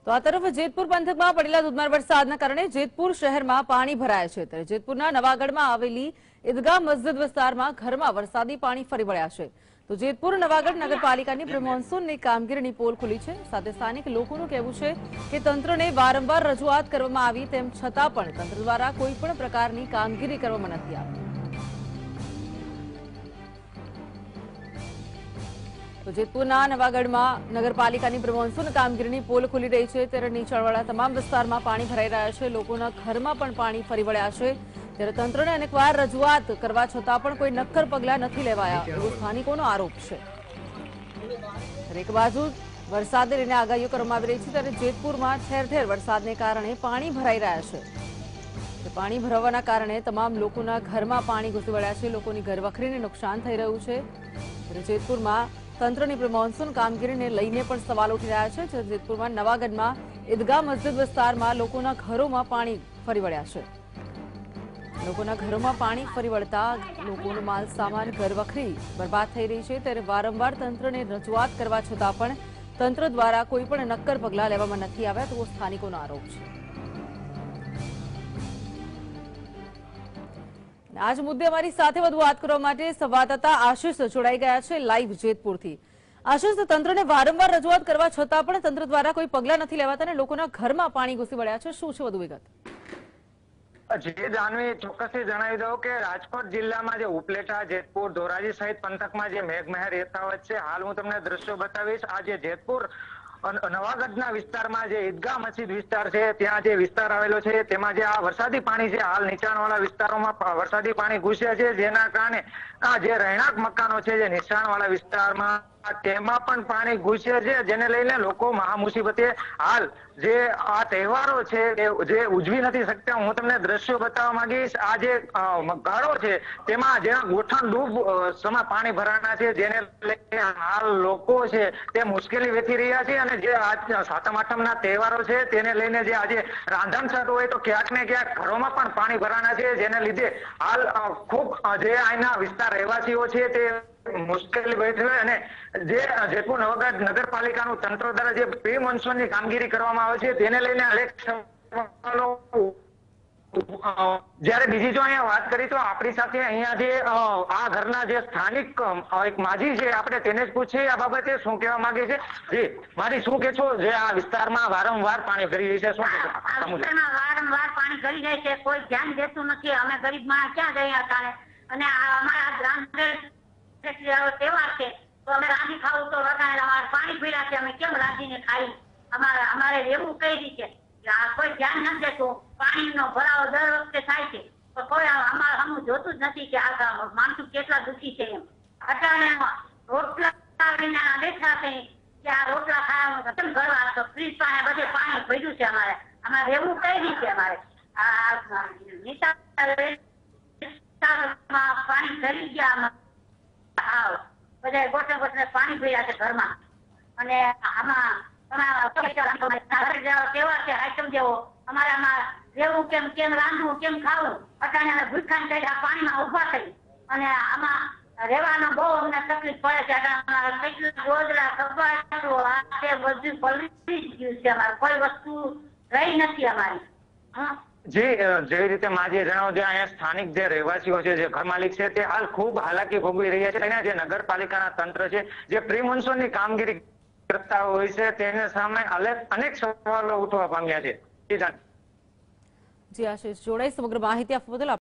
તો આ તરફ જેતપુર પંથકમાં પડેલા ધોધમાર વરસાદના કારણે જેતપુર શહેરમાં પાણી ભરાયા છે ત્યારે જેતપુરના નવાગઢમાં આવેલી ઈદગાહ મસ્જિદ વિસ્તારમાં ઘરમાં વરસાદી પાણી ફરી વળ્યા છે તો જેતપુર નવાગઢ નગરપાલિકાની પ્રી મોન્સૂનની કામગીરીની પોલ ખુલી છે સાથે સ્થાનિક લોકોનું કહેવું છે કે તંત્રને વારંવાર રજૂઆત કરવામાં આવી તેમ છતાં પણ તંત્ર દ્વારા કોઈ પણ પ્રકારની કામગીરી કરવામાં નથી આવી। તો જેતપુરના નવાગઢમાં નગરપાલિકાની પ્રી મોન્સૂન કામગીરીની પોલ ખુલી રહી છે ત્યારે નીચાણવાળા તમામ વિસ્તારમાં પાણી ભરાઈ રહ્યા છે લોકોના ઘરમાં પણ પાણી ફરી વળ્યા છે ત્યારે તંત્રને અનેકવાર રજૂઆત કરવા છતાં પણ કોઈ નક્કર પગલાં નથી લેવાયા એવો સ્થાનિકોનો આરોપ છે। એક બાજુ વરસાદને લઈને આગાહીઓ કરવામાં આવી રહી છે ત્યારે જેતપુરમાં ઠેર ઠેર વરસાદને કારણે પાણી ભરાઈ રહ્યા છે પાણી ભરાવાના કારણે તમામ લોકોના ઘરમાં પાણી ઘૂસી વળ્યા છે લોકોની ઘરવખરીને નુકસાન થઈ રહ્યું છે ત્યારે જેતપુરમાં તંત્રની પ્રી મોન્સૂન કામગીરીને લઈને પણ સવાલ ઉઠી રહ્યા છે જેતપુરમાં નવાગઢમાં ઈદગાહ મસ્જિદ વિસ્તારમાં લોકોના ઘરોમાં પાણી ફરી વળ્યા છે લોકોના ઘરોમાં પાણી ફરી વળતા લોકોનો માલ સામાન ઘરવખરી બરબાદ થઈ રહી છે ત્યારે વારંવાર તંત્રને રજૂઆત કરવા છતાં પણ તંત્ર દ્વારા કોઈ પણ નક્કર પગલાં લેવામાં નથી આવ્યા તેવો સ્થાનિકોનો આરોપ છે। આજ મુદ્દે અમારી સાથે વધુ વાત કરવા માટે સંવાદદાતા આશિષ જોડાઈ ગયા છે લાઈવ જેતપુરથી। આશિષ, તંત્રને વારંવાર રજૂઆત કરવા છતાં પણ તંત્ર દ્વારા કોઈ પગલાં નથી લેવાતા અને લોકોના ઘરમાં પાણી ઘૂસી વળ્યા છે, શું છે વધુ વિગત? જે જાનવી ચોક્કસથી જણાવી દઉં કે રાજકોટ જિલ્લામાં જે ઉપલેટા, જેતપુર, ધોરાજી સહિત પંથકમાં જે મેઘમહેર યથાવત છે, હાલ હું તમને દ્રશ્યો બતાવીશ। આ જે જેતપુર નવાગઢના વિસ્તારમાં જે ઈદગાહ મસ્જિદ વિસ્તાર છે ત્યાં જે વિસ્તાર આવેલો છે તેમાં જે આ વરસાદી પાણી છે હાલ નીચાણવાળા વિસ્તારોમાં વરસાદી પાણી ઘૂસ્યા છે જેના કારણે આ જે રહેણાંક મકાનો છે જે નીચાણવાળા વિસ્તારમાં તેમાં પણ પાણી ઘૂસ્યા છે જેને લઈને લોકો મહા મુસીબતે હાલ જે આ તહેવારો છે જે ઉજવી નથી શકતા। હું તમને દ્રશ્યો બતાવવા માંગીશ। આ જે ગાળો છે તેમાં જેના ગોઠણ ડૂબ સમા પાણી ભરાણા છે જેને લઈને હાલ લોકો છે તે મુશ્કેલી વેઠી રહ્યા છે અને જે આ સાતમ આઠમના તહેવારો છે તેને લઈને જે આજે રાંધણ છઠ હોય તો ક્યાંક ને ક્યાંક ઘરોમાં પણ પાણી ભરાણા છે જેને લીધે હાલ ખૂબ જે અહીંના વિસ્તાર રહેવાસીઓ છે તે મુશ્કેલી વેઠી હોય અને જે જેતપુર નવાગઢ નગરપાલિકાનું તંત્ર દ્વારા જે પ્રી મોન્સૂનની કામગીરી કરવામાં આવે છે તેને લઈને અનેક સવાલો જયારે બીજી જો અહીંયા વાત કરી તો આપણી સાથે અહીંયા જે આ ઘરના જે સ્થાનિક એક માજી છે આપણે તેને જ પૂછીએ આ બાબતે શું કહેવા માંગે છે। જી માજી, શું કે છો જે આ વિસ્તારમાં વારંવાર પાણી ભરી રહી છે, શું વારંવાર પાણી ભરી જાય છે, કોઈ ધ્યાન દેતું નથી। અમે ગરીબ માણસ ક્યાં જઈએ અટાણે અને અમારા ગ્રામ તહેવાર છે તો અમે રાંધી ખાવું તો અમારે પાણી પીડા છે, અમે કેમ રાંધીને ખાઈ? અમારે રહેવું કઈ રીતે? કોઈ ધ્યાન નથી દેતું। પાણીનો ભરાવો દર વખતે થાય છે તો કોઈ અમારે હમું જોતું જ નથી કે આ માણસો કેટલા દુઃખી છે એમ। અટાણે રોટલા બેઠા છે કે આ રોટલા ખાવાનું કેમ કરવા તો ફ્રીજ પાસે બધે પાણી ભર્યું છે। અમારે રહેવું કઈ રીતે? અમારે પાણી ભરી ગયા બધા ગોઠે ગોઠે પાણી ભર્યા છે ઘરમાં અને આમાં તહેવાર છે આઈટમ જેવો અમારે આમાં રહેવું કેમ રાંધવું કેમ ખાવું અટાણે અમે ભૂખાન થઈ આ પાણીમાં ઉભા થઈ અને આમાં રહેવાનો બહુ અમને તકલીફ પડે છે। રોજડા કપાટો આ તે બધું પલળી ગયું છે, અમારે કોઈ વસ્તુ રહી નથી અમારી। જે રીતે માજી જણાવો જે અહીંયા સ્થાનિક જે રહેવાસીઓ છે જે ઘર માલિક છે તે હાલ ખૂબ હાલાકી ભોગવી રહ્યા છે અને જે નગરપાલિકાના તંત્ર છે જે પ્રી મોન્સૂનની કામગીરી કરતા હોય છે તેને સામે અનેક સવાલો ઉઠવા પામ્યા છે। જી આશિષ જોડાઈ સમગ્ર માહિતી આપવા બદલ